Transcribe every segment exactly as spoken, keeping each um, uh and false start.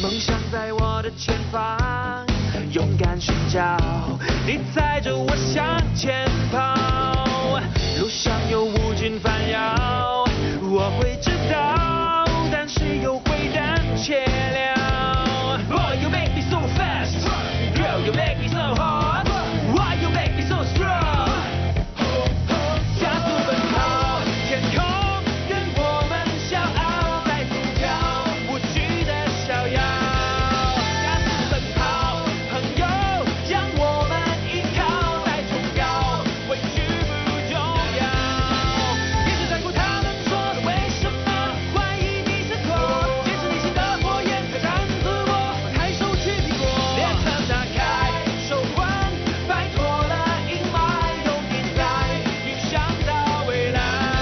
梦想在我的前方，勇敢寻找，你载着我向前跑。路上有无尽烦扰，我会知道，但是又会胆怯了。Boy, you make me so fast, girl, you make me so hard. Why you make me so strong? 加速奔跑，天空任我们骄傲，在呼叫无惧的逍遥。加速奔跑，朋友，让我们依靠，再冲高，畏惧不重要。一直在乎他们说的为什么，怀疑你是错，坚持内心的火焰，挑战自我，放开手去拼搏。列车打开手环，摆脱了阴霾，用你在影响到未来。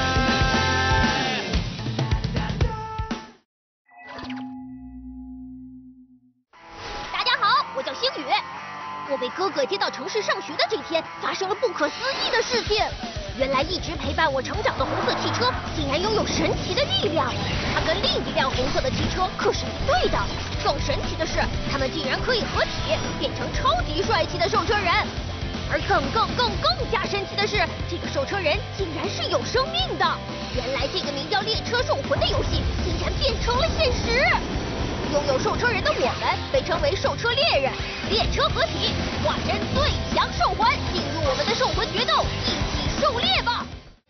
大家好，我叫星宇。我被哥哥接到城市上学的这天，发生了不可思议的事情。原来一直陪伴我成长的红色汽车，竟然拥有神奇的力量。它跟另一辆红色的汽车可是一对的。更神奇的是，它们竟然可以合体，变成超级帅气的兽车人。而更更更更加神奇的是，这个兽车人竟然是有生命的。原来这个名叫《猎车兽魂》的游戏，竟然变成了现实。拥有兽车人的我们被称为兽车猎人，猎车合体，化身最强兽魂，进入我们的兽魂决斗，一起狩猎吧！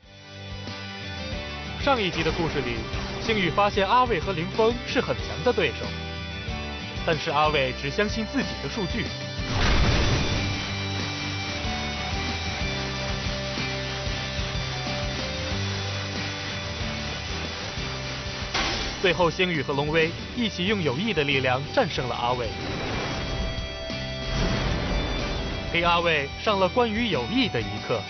上一集的故事里，星宇发现阿卫和凌风是很强的对手，但是阿卫只相信自己的数据。最后，星宇和龙威一起用有意的力量战胜了阿卫，给阿卫上了关于友谊的一课。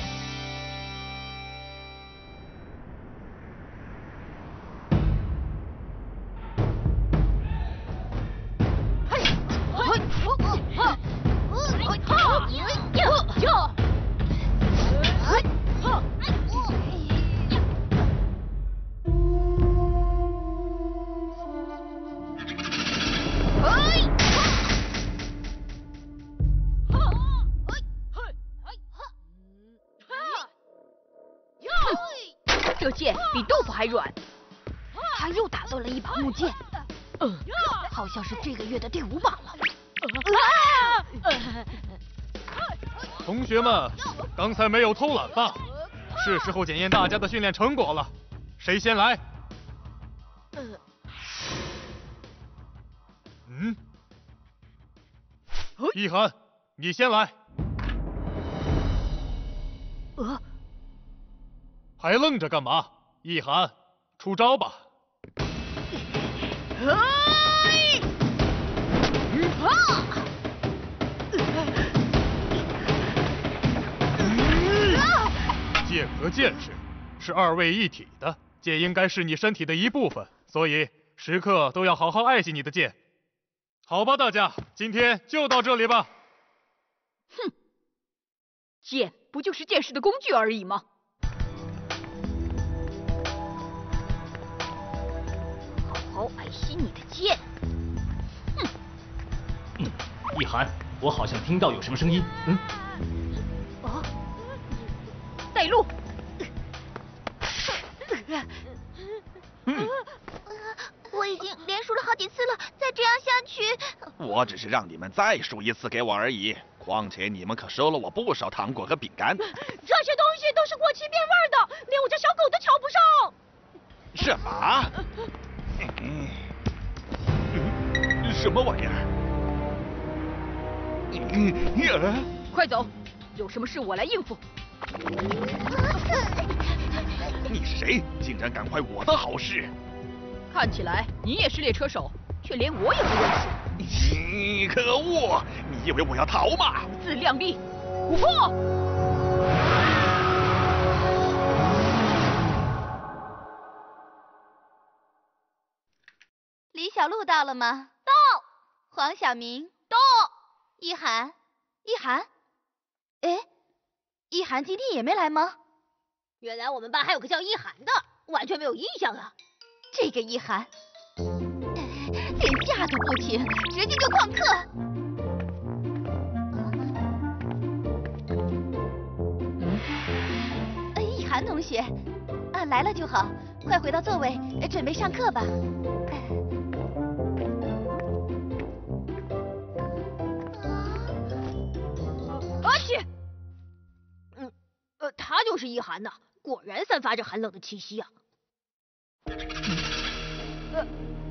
这剑比豆腐还软。他又打断了一把木剑，嗯，好像是这个月的第五把了。 同学们，刚才没有偷懒吧？是时候检验大家的训练成果了。谁先来？嗯，一涵，你先来。 呃， 还愣着干嘛？一涵，出招吧！ 哎！啊！ 剑和剑士是二位一体的，剑应该是你身体的一部分，所以时刻都要好好爱惜你的剑。好吧，大家，今天就到这里吧。 哼，剑不就是剑士的工具而已吗？好好爱惜你的剑。哼。 嗯，一涵，我好像听到有什么声音。嗯。 哦。带路。 嗯。 我已经连输了好几次了，再这样下去…… 我只是让你们再输一次给我而已。况且你们可收了我不少糖果和饼干。 这些东西都是过期变味的，连我家小狗都瞧不上。 什么？嗯嗯、什么玩意儿？嗯、 快走，有什么事我来应付。 你是谁？竟然敢坏我的好事！ 看起来你也是猎车手，却连我也不认识。 你可恶！你以为我要逃吗？ 自量力，琥珀！ 李小璐到了吗？到。黄晓明到。一涵，一涵，哎，一涵今天也没来吗？原来我们班还有个叫一涵的，完全没有印象啊。这个一涵， 连架都不停，直接就旷课。呃，一涵同学，啊，来了就好，快回到座位，准备上课吧。 阿奇，嗯，呃，他就是一涵呐，果然散发着寒冷的气息啊。呃，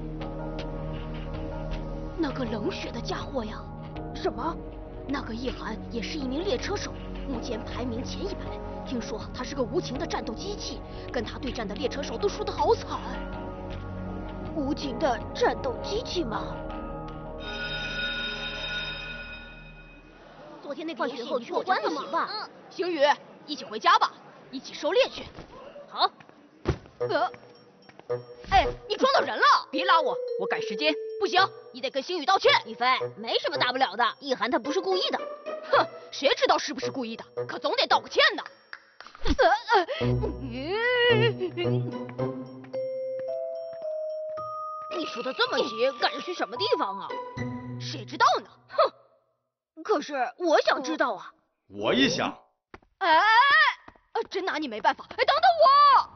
那个冷血的家伙呀！什么？那个一涵也是一名列车手，目前排名前一百。听说他是个无情的战斗机器，跟他对战的列车手都输得好惨。无情的战斗机器吗？昨天那个放学后过关了吗？嗯， 星宇，一起回家吧，一起狩猎去。 好。 呃。哎，你撞到人了！别拉我，我赶时间。不行，你得跟星宇道歉。 一菲，没什么大不了的，一涵他不是故意的。 哼，谁知道是不是故意的？可总得道个歉呢。 你说的这么急，赶着去什么地方啊？ 谁知道呢？ 哼！可是我想知道啊。 我也想。 哎，真拿你没办法。哎，等等我。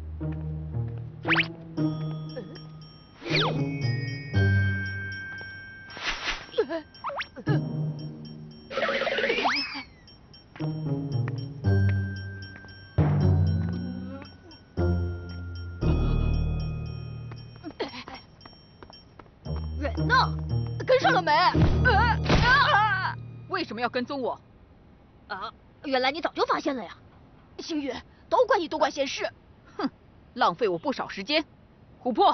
人呢？ 跟上了没？啊！为什么要跟踪我？ 啊，原来你早就发现了呀！ 星宇，都怪你多管闲事。哼，浪费我不少时间。琥珀。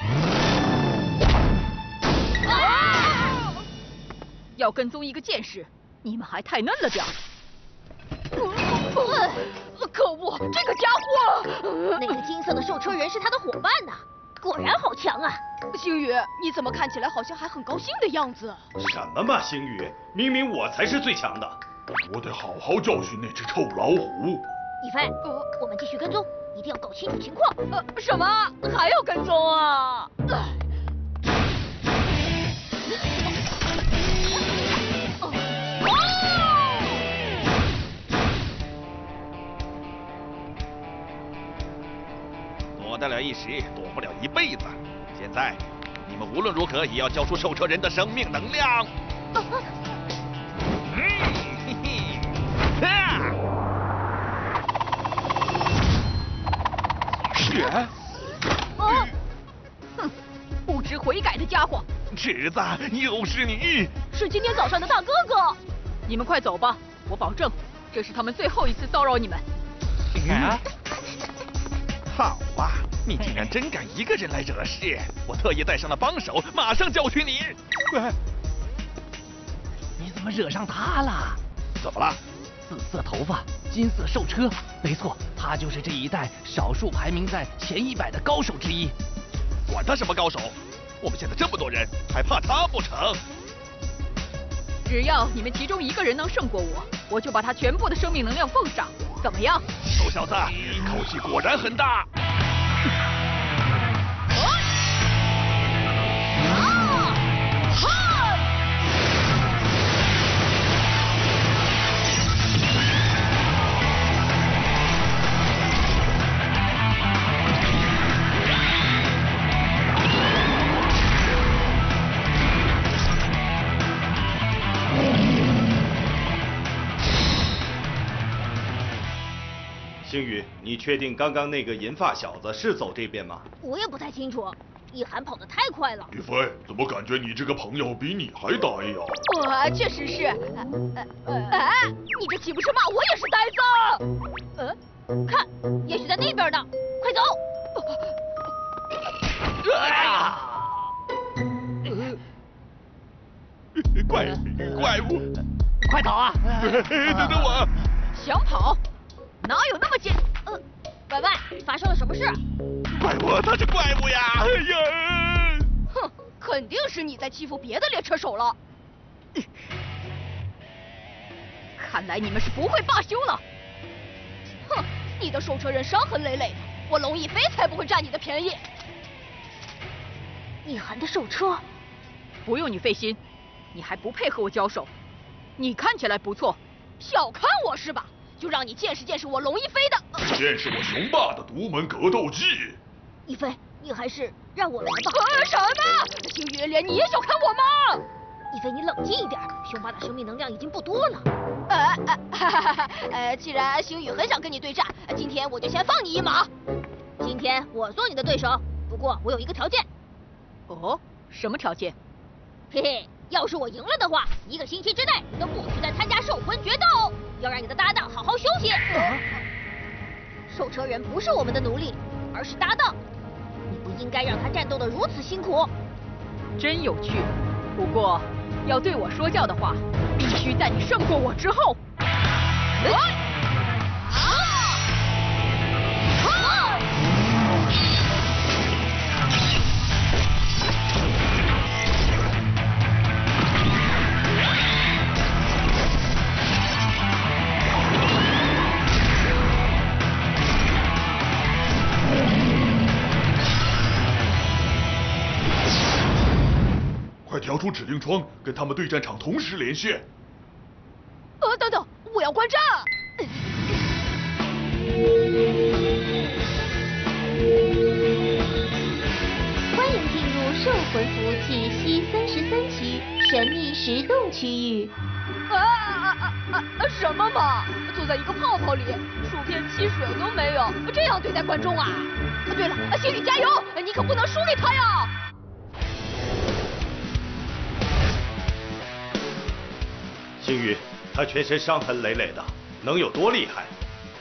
啊！要跟踪一个剑士，你们还太嫩了点儿。可恶，这个家伙！ 那个金色的兽车人是他的伙伴呢，果然好强啊！ 星宇，你怎么看起来好像还很高兴的样子？ 什么嘛，星宇，明明我才是最强的。 我得好好教训那只臭老虎。 一菲，呃，我们继续跟踪，一定要搞清楚情况。 呃，什么？还要跟踪啊？呃躲得了一时，躲不了一辈子。现在，你们无论如何也要交出兽车人的生命能量。嗯，嘿嘿，啊！ 血！ 啊！哼，不知悔改的家伙！ 池子，又是你！ 是今天早上的大哥哥。你们快走吧，我保证，这是他们最后一次骚扰你们。 啊！好啊，你竟然真敢一个人来惹事！我特意带上了帮手，马上教训你。 你怎么惹上他了？ 怎么了？ 紫色头发，金色兽车，没错，他就是这一代少数排名在前一百的高手之一。 管他什么高手，我们现在这么多人，还怕他不成？ 只要你们其中一个人能胜过我，我就把他全部的生命能量奉上。怎么样？ 臭小子，口气果然很大。 星宇，你确定刚刚那个银发小子是走这边吗？ 我也不太清楚，一涵跑得太快了。 一菲，怎么感觉你这个朋友比你还呆呀？ 我确实是。哎，你这岂不是骂我也是呆子？ 呃，看，也许在那边呢，快走！ 怪怪物， 快逃啊！ 等等我！ 想跑？哪有那么简？ 呃，喂喂，发生了什么事？ 怪物，他是怪物呀！哎呀！ 哼，肯定是你在欺负别的列车手了。看来你们是不会罢休了。哼，你的兽车人伤痕累累的，我龙翼飞才不会占你的便宜。 一涵的兽车不用你费心，你还不配和我交手。你看起来不错， 小看我是吧？就让你见识见识我龙一飞的， 见识我雄霸的独门格斗技。 一飞，你还是让我来吧。 啊、什么？星宇，连你也小看我吗？ 一飞，你冷静一点，雄霸的生命能量已经不多了。 呃呃，哈哈哈！呃，既然星宇很想跟你对战，今天我就先放你一马。 今天我做你的对手，不过我有一个条件。 哦，什么条件？ 嘿嘿，要是我赢了的话，一个星期之内你都不许再参加兽魂决斗，要让你的搭档好好休息。啊、兽车人不是我们的奴隶，而是搭档，你不应该让他战斗得如此辛苦。 真有趣，不过要对我说教的话，必须在你胜过我之后。来！ 快调出指令窗，跟他们对战场同时连线。 呃，等等，我要观战。 欢迎进入兽魂服务器西三十三区神秘石洞区域。 啊啊啊啊！什么嘛，坐在一个泡泡里，薯片汽水都没有，这样对待观众啊？对了，星宇加油，你可不能输给他呀！ 星宇，他全身伤痕累累的，能有多厉害？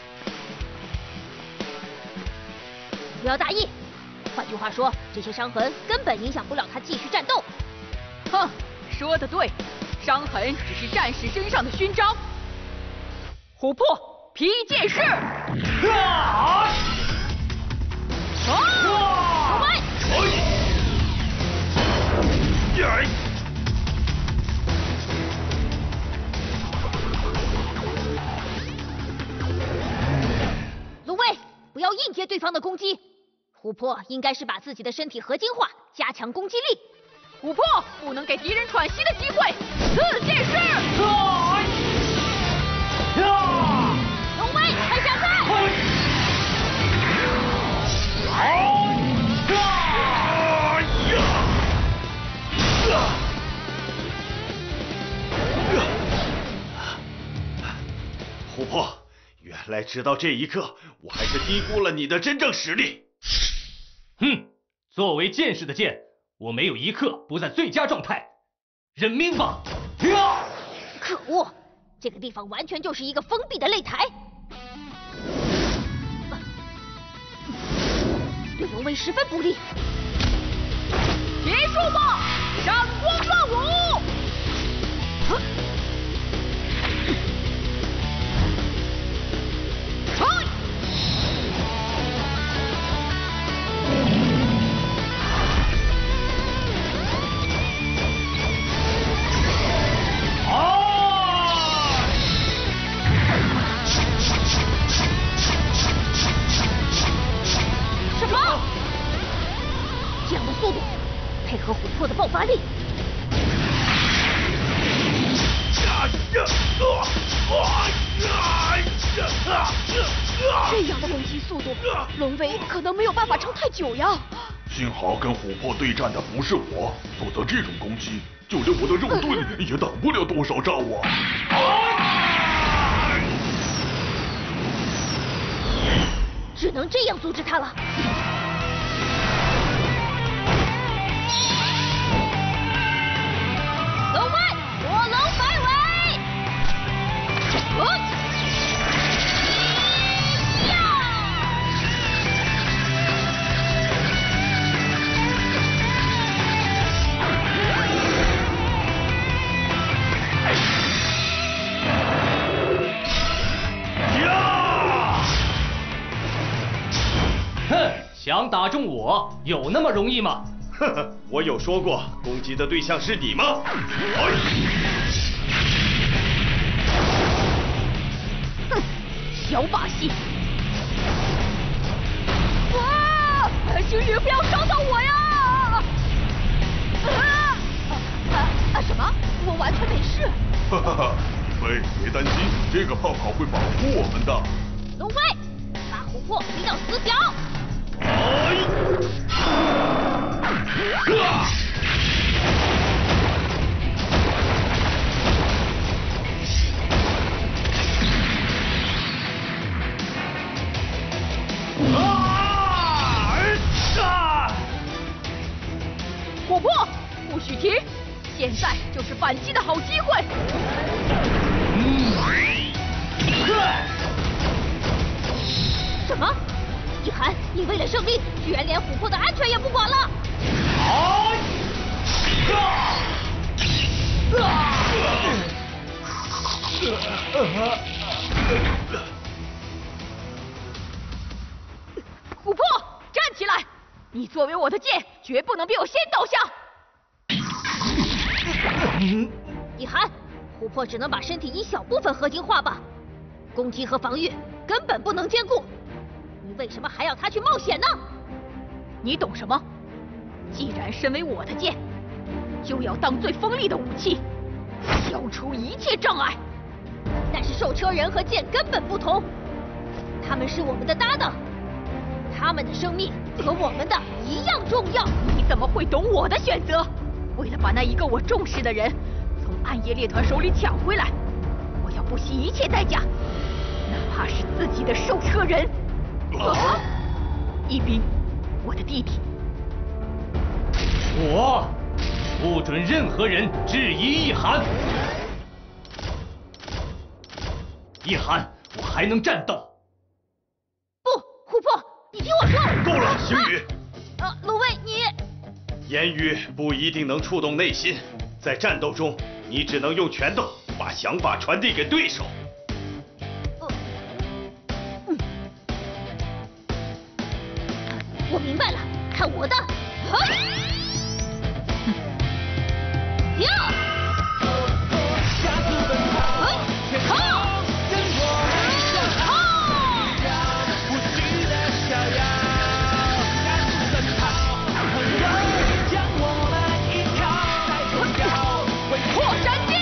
不要大意，换句话说，这些伤痕根本影响不了他继续战斗。 哼，说得对，伤痕只是战士身上的勋章。琥珀劈剑式！啊！ 好麦！芦苇，不要硬接对方的攻击。琥珀应该是把自己的身体合金化，加强攻击力。 琥珀不能给敌人喘息的机会。四剑式！啊！ 芦苇，看下赛！ 琥珀，原来直到这一刻，我还是低估了你的真正实力。 哼，作为剑士的剑，我没有一刻不在最佳状态。认命吧！啊！ 可恶，这个地方完全就是一个封闭的擂台，对龙威十分不利。 结束吧，闪光乱舞！哼！ 什么？这样的速度，配合琥珀的爆发力， 这样的攻击速度，龙威可能没有办法撑太久呀。 幸好跟琥珀对战的不是我，否则这种攻击，就连我的肉盾也挡不了多少招啊！ 只能这样阻止他了。龙威，火龙摆尾！呃想打中我，有那么容易吗？ 呵呵，我有说过攻击的对象是你吗？ 哼，小把戏！哇！星宇，不要伤到我呀！啊！ 什么？我完全没事。 哈哈哈，李飞，别担心，这个泡泡会保护我们的。 龙飞，把琥珀逼到死角。 哎！啊！ 琥珀，不许停！现在就是反击的好机会。 嗯。 什么？一涵，你为了胜利，居然连琥珀的安全也不管了！ 好！ 琥珀，站起来！你作为我的剑，绝不能比我先倒下。 一涵，琥珀只能把身体一小部分合金化吧，攻击和防御根本不能兼顾。你为什么还要他去冒险呢？ 你懂什么？既然身为我的剑，就要当最锋利的武器，消除一切障碍。 但是兽车人和剑根本不同，他们是我们的搭档，他们的生命和我们的一样重要。 你怎么会懂我的选择？为了把那一个我重视的人从暗夜猎团手里抢回来，我要不惜一切代价，哪怕是自己的兽车人。啊！一斌，我的弟弟。 我不准任何人质疑一涵。一涵，我还能战斗。 不，琥珀，你听我说。 够了，星宇。 啊，鲁卫，你。 言语不一定能触动内心，在战斗中，你只能用拳头把想法传递给对手。 我明白了，看我的！停！ 破山剑！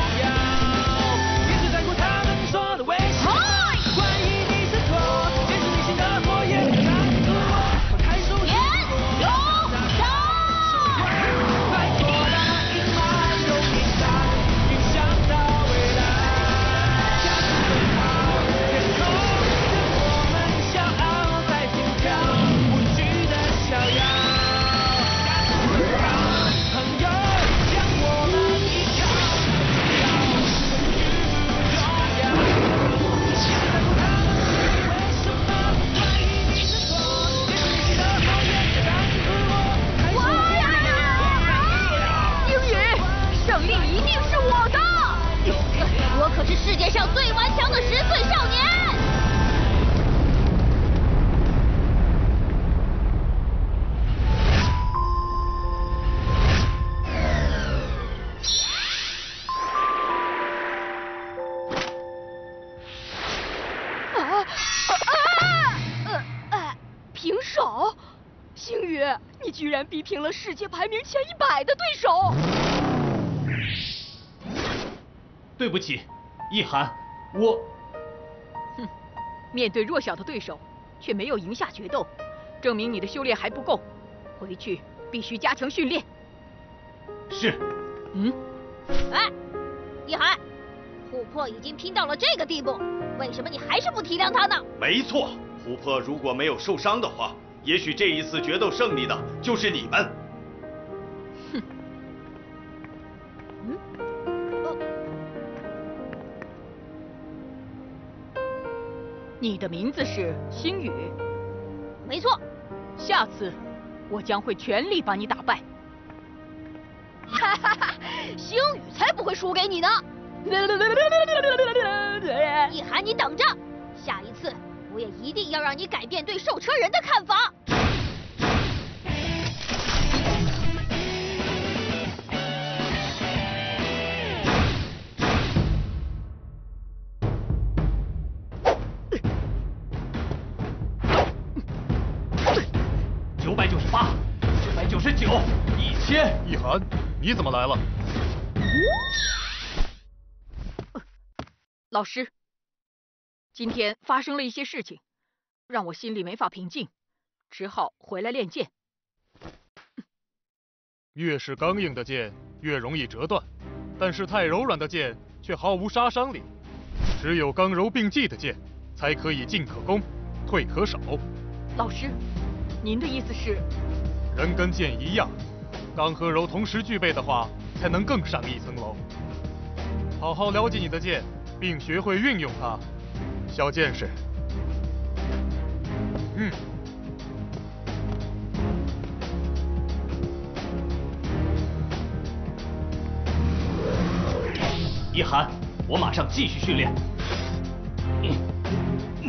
我可是世界上最顽强的十岁少年。 啊啊啊！呃，平手，星宇，你居然逼平了世界排名前一百的对手。 对不起，一涵，我…… 哼，面对弱小的对手，却没有赢下决斗，证明你的修炼还不够，回去必须加强训练。 是。 嗯。 哎，一涵，琥珀已经拼到了这个地步，为什么你还是不体谅他呢？ 没错，琥珀如果没有受伤的话，也许这一次决斗胜利的就是你们。 哼。嗯。你的名字是星宇， 没错。 下次我将会全力把你打败。 哈哈哈，星宇才不会输给你呢！ 一涵，你等着，下一次我也一定要让你改变对兽车人的看法。 九百九十八，九百九十九，一千。 一涵，你怎么来了？ 老师，今天发生了一些事情，让我心里没法平静，只好回来练剑。 越是刚硬的剑，越容易折断，但是太柔软的剑却毫无杀伤力。只有刚柔并济的剑，才可以进可攻，退可守。 老师，您的意思是？ 人跟剑一样，刚和柔同时具备的话，才能更上一层楼。好好了解你的剑，并学会运用它，小剑士。嗯。 一涵，我马上继续训练。嗯嗯、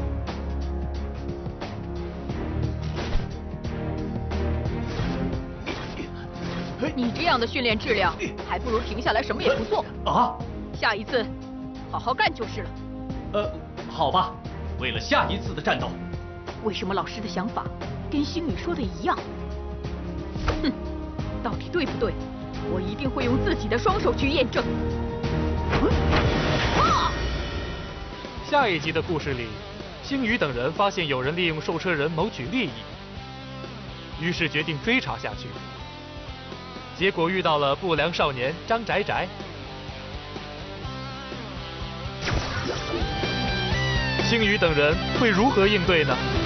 你这样的训练质量，还不如停下来什么也不做。 啊！ 下一次，好好干就是了。 呃，好吧，为了下一次的战斗。 为什么老师的想法跟星宇说的一样？哼，到底对不对？我一定会用自己的双手去验证。 啊！下一集的故事里，星宇等人发现有人利用售车人谋取利益，于是决定追查下去。结果遇到了不良少年张宅宅。星宇等人会如何应对呢？